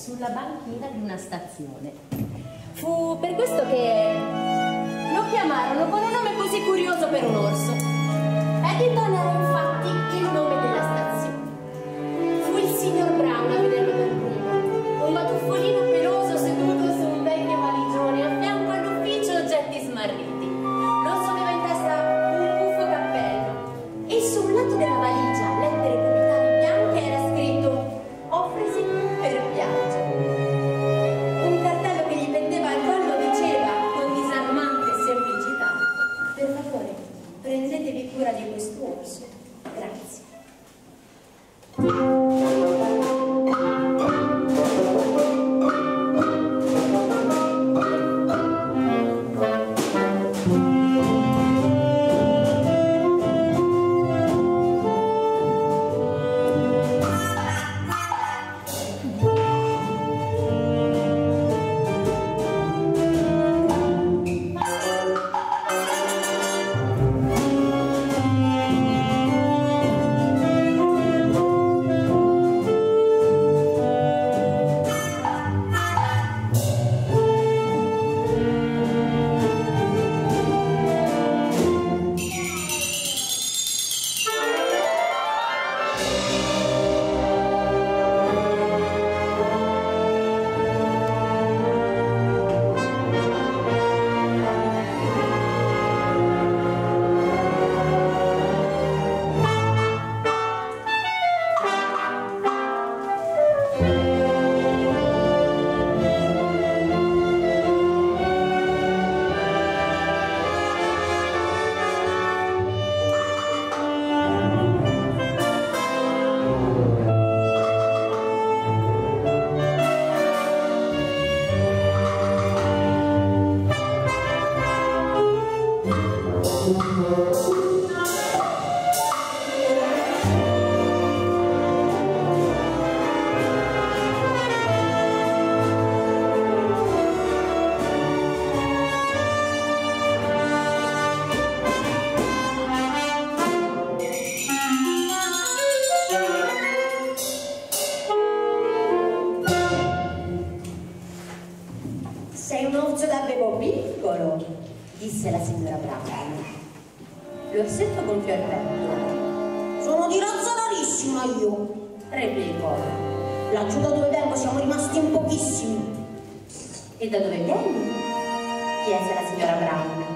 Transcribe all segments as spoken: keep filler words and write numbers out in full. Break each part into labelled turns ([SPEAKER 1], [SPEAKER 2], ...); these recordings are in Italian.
[SPEAKER 1] sulla banchina di una stazione. Fu per questo che lo chiamarono con un nome così curioso per un orso. Eddington era infatti il nome della stazione. Fu il signor Brown a vederlo per primo, un batuffolino peloso seduto su un vecchio valigione a fianco all'ufficio oggetti smarriti. L'orso aveva in testa un buffo cappello e sul lato della valigia, lettere cubitali bianche, era scritto "Offrisi per piangere". Un cartello che gli pendeva al collo diceva con disarmante semplicità: "Per favore, prendetevi cura di quest'orso. Grazie".
[SPEAKER 2] "Sei un orso davvero piccolo", disse la signora Brown. L'orsetto gonfiò il petto. "Sono di razza rarissima io", replicò. "Laggiù da dove vengo siamo rimasti in pochissimi".
[SPEAKER 1] "E da dove vieni?" chiese la signora Brown.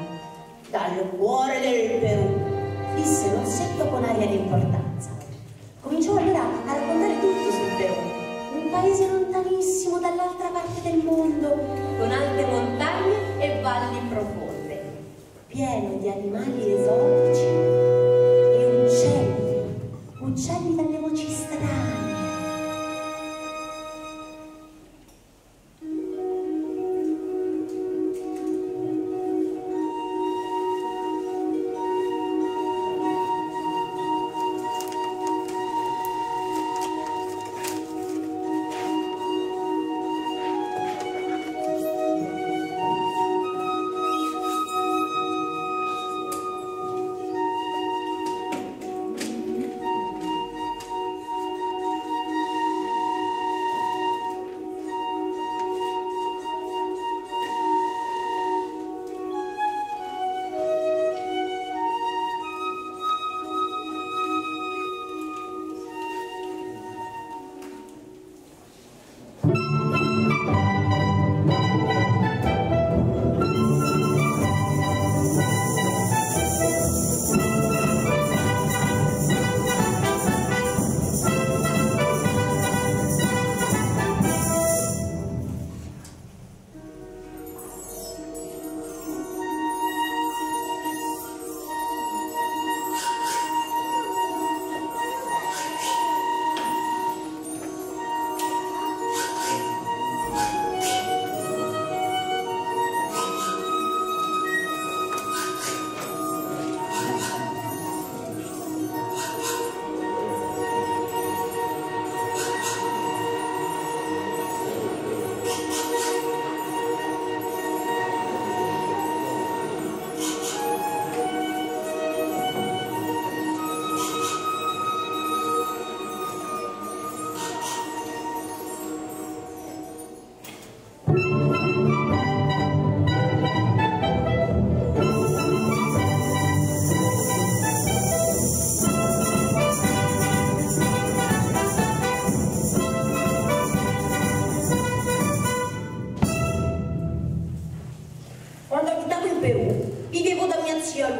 [SPEAKER 2] "Dal cuore del Perù", disse l'orsetto con aria di importanza. Cominciò allora a raccontare tutto sul Perù, un paese lontanissimo dall'altra parte del mondo,
[SPEAKER 1] con alte montagne e valli profonde,
[SPEAKER 2] pieno di animali esotici e uccelli, uccelli dalle voci strane.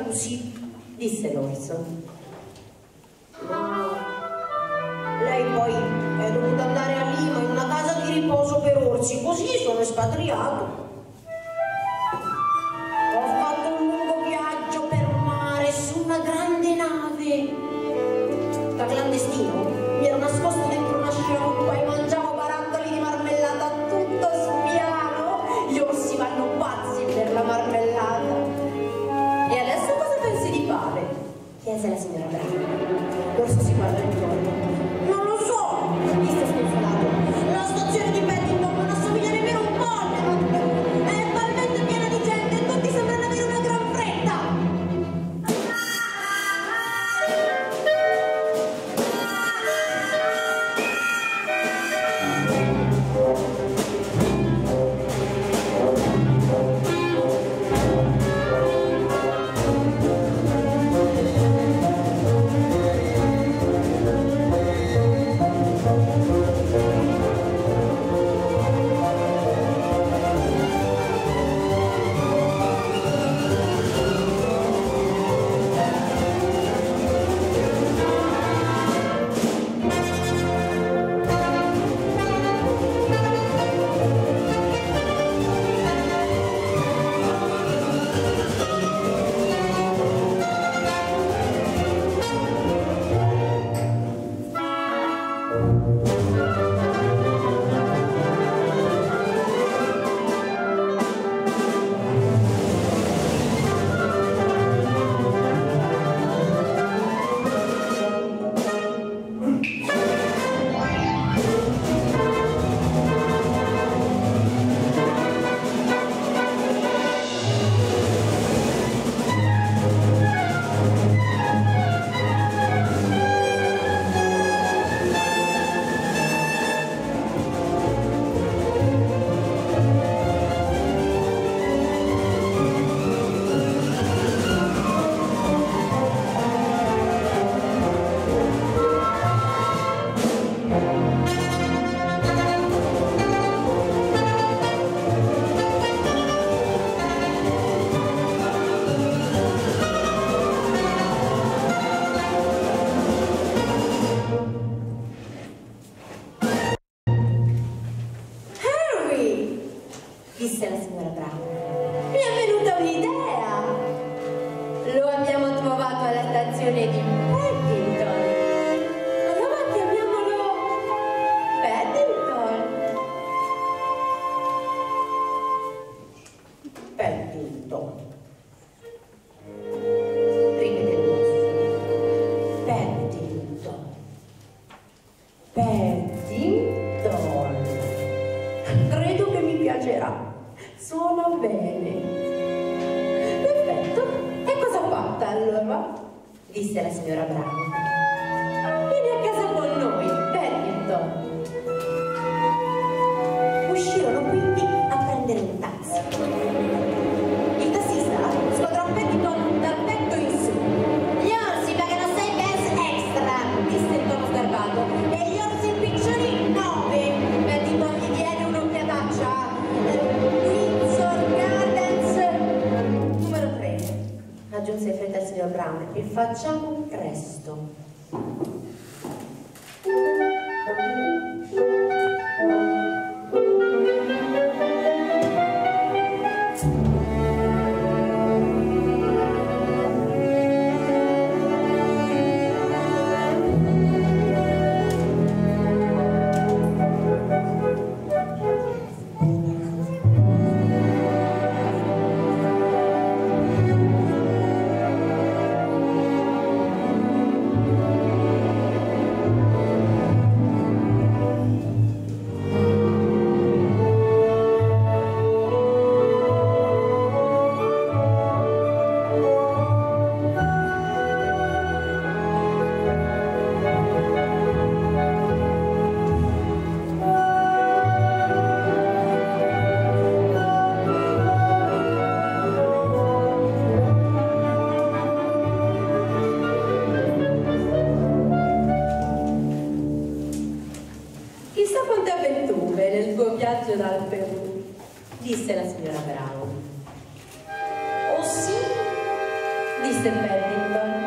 [SPEAKER 2] così, disse l'orso. Lei poi è dovuta andare a Lima in una casa di riposo per orsi, così sono espatriato. Ho fatto un lungo viaggio per mare su una grande nave. Da clandestino mi ero nascosto dentro una scialuppa e mangiavo barattoli di marmellata tutto spiano. Gli orsi vanno pazzi per la marmellata. E adesso cosa pensi di fare? Chiese la signora Brava. L'orso si guardò intorno. Non lo so, disse sconsolato. La stazione di Paddington non assomiglia nemmeno un po' a Neverland. È talmente piena di gente e tutti sembrano avere una gran fretta. Disse la signora Brava. Mi è venuta un'idea. Lo abbiamo trovato alla stazione di Paddington. Allora chiamiamolo Paddington. Paddington. Ripete il nostro. Paddington. Paddington. Credo che mi piacerà. Suona bene. Perfetto. E cosa ho fatto allora? Disse la signora Brava. Vieni a casa con noi, Paddington. Uscirono quindi a prendere un taxi. Il tassista squadrò Paddington dal petto in su. Gli orsi pagano sei pence extra, disse il tono sgarbato. E gli orsi piccioli nove. Paddington gli diede un'occhiataccia. Aggiunse in fretta il signor Brown, e facciamo presto.
[SPEAKER 1] mister Paddington.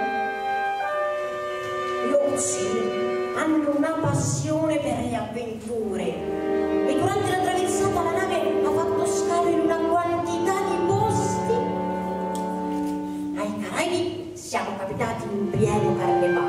[SPEAKER 2] Gli orsi hanno una passione per le avventure e durante la traversata la nave ha fatto scalo in una quantità di posti. Ai Caraibi siamo capitati in pieno carnevale.